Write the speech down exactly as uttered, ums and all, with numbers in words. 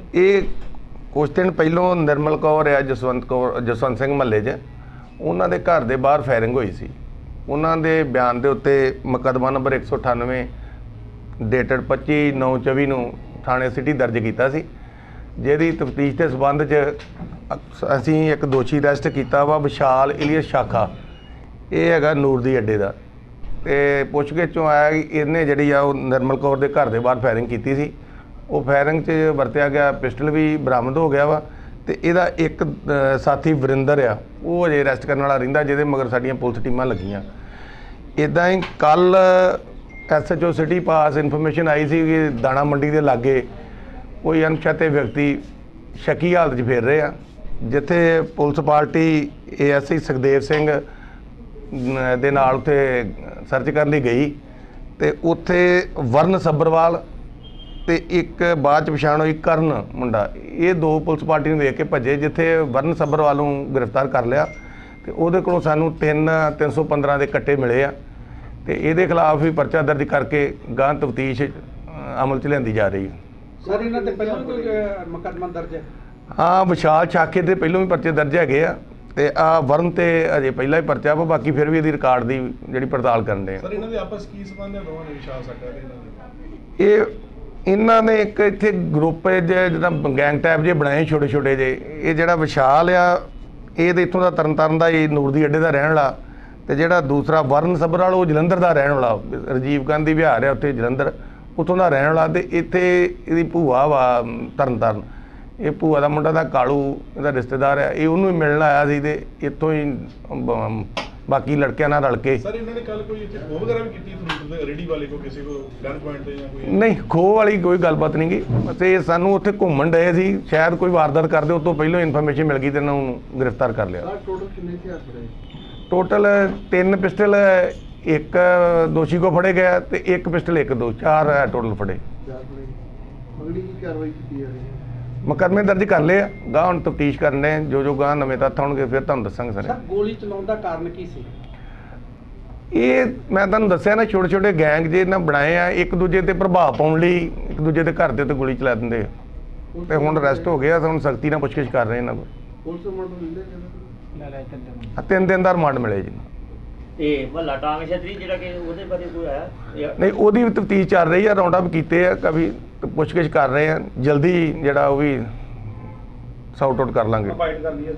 ये कुछ दिन पहलों निर्मल कौर आ जसवंत कौर जसवंत सिंह महल्ले च उन्हों के घर के बाहर फायरिंग हुई सी। उन्होंने बयान के उत्ते मुकदमा नंबर एक सौ अठानवे डेटड पच्ची नौ चौबी नूं थाने सिटी दर्ज किया सी, जिहदी तफ्तीश के संबंध च असीं एक दोषी अरैसट किया वा विशाल इलियस शाखा। ये हैगा नूर दी अड्डे का। तो पुछगिछ चों आया कि इन्हें जिहड़ी आ निर्मल कौर के घर के बाहर फायरिंग की सी। वो फायरिंग च वरत्या गया पिस्टल भी बरामद हो गया वा। तो यदा एक साथी वरिंदर आ वो अजे अरैसट करने वाला रहिंदा, जिहदे मगर साडियां पुलिस टीमां लगियां। इदां ही कल एस एच ओ सिटी पास इनफॉर्मेशन आई सी कि दाणा मंडी के लागे कोई अनपछाते व्यक्ति शकी हालत च फिर रहे हैं, जिथे police party A S I Sukhdev Singh दे नाल उत्थे सर्च करने गई। तो उत्थे वरण सब्बरवाल तो एक बाद पछाण हुई करण मुंडा, ये दो पुलिस पार्टी ने वेख के भजे, जिथे वरण सब्बरवाल नूं गिरफ्तार कर लिया। तो उहदे कोलों सानूं तीन तीन सौ पंद्रह के कट्टे मिले आ। तो ये खिलाफ भी परचा दर्ज करके गां तफ्तीश अमल च लिआंदी जा रही है। सर इन्हां ते पहलों कोई मुकदमा दर्ज है? हाँ, विशाल शाखे के पहलों भी परचे दर्ज है। तो आ वरण तो अजे पहला ही परचा वा, बाकी फिर भी इहदी रिकॉर्ड की जिहड़ी पड़ताल करन डे। सर इन्हां दे आपस की संबंध है दोवां दे विशाल शाखा दे इन्हां दे? ये इन्हों ने एक इत्थे ग्रुप जिहड़ा गैंग टाइप जे बनाए छोटे छोटे जे। ये जिहड़ा विशाल आ ये तो इत्थों का तरन तारण का, ये नूर दी अड्डे का रहने वाला। तो जिहड़ा दूसरा वरण सब्बरवाल वो जलंधर का रहने वाला, राजीव गांधी विहार है उत्थे जलंधर, उत्थों का रहने वाला। तो इत्थे इहदी भूआ वा तरन तारण, ये भूआ का मुंडा दा कालू इहदा रिश्तेदार है, ये उन्होंने मिलण आया सी। ते इत्थों ही बाकी लड़कियां नाल रल के। सर इन्होंने कल कोई इत्थे खो वगैरह भी की थी रेडी वाले को, किसी को गन पॉइंट ते या कोई? नहीं, खो वाली कोई गलबात नहीं गई। बस ये सानू उत्थे घूमन डए सी, शायद कोई वारदात करदे, उस तो पहलों इन्फॉर्मेशन मिल गई तो इन्होंने गिरफ्तार कर लिया। टोटल कितने हथियार फड़े? टोटल तीन पिस्टल एक दोषी को फड़े गया, तो एक पिस्टल एक दो चार है टोटल फड़े। अगली की कार्रवाई की जा रही है? मुकदमे दर्ज कर लिया, गां हुण तफ्तीश करने जो जो गां नवें तत्थ होणगे फिर तुहानूं दस्सांगे। सर गोली चलाउण दा कारण की सी? ये मैं तुहानूं दस्सिया ना, छोटे छोटे गैंग जे इन्हां बनाए आ, एक दूजे ते प्रभाव पाउण लई एक दूजे दे घर दे उत्ते गोली चला दिंदे। ते हुण अरैसट हो गया, हुण सख्ती नाल पुछगिछ कर रहे इन्हां कोल। पुलिस रिमांड मिल गया? तीन दिन दा रिमांड मिले जी। ਇਹ ਮਹੱਲਾ ਟਾਂਗ ਛਤਰੀ ਜਿਹੜਾ ਕਿ ਉਹਦੇ ਬਾਰੇ ਕੋਈ ਆਇਆ? नहीं ਉਹਦੀ ਵੀ ਤਫਤੀਸ਼ ਚੱਲ ਰਹੀ ਹੈ, ਰਾਉਂਡ ਅਪ ਕੀਤੇ ਆ, ਕਾਫੀ ਪੁੱਛਗਿੱਛ ਕਰ ਰਹੇ ਆ, ਜਲਦੀ ਜਿਹੜਾ ਉਹ ਵੀ ਸੌਟ ਆਊਟ ਕਰ ਲਾਂਗੇ।